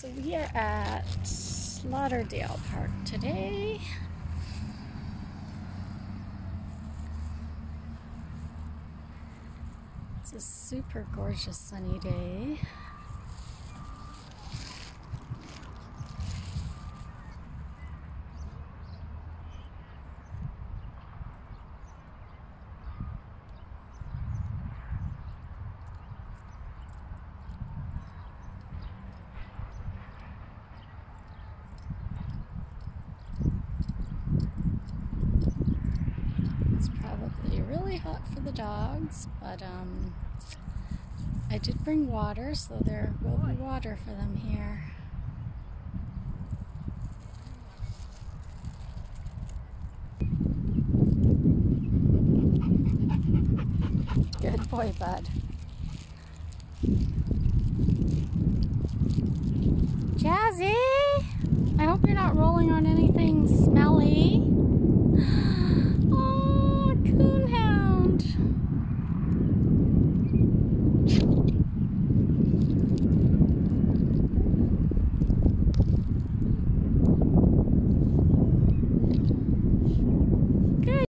So we are at Lauderdale Park today. It's a super gorgeous sunny day. It's probably really hot for the dogs, but I did bring water, so there will be water for them here. Good boy, bud. Jazzy! I hope you're not rolling on anything smelly.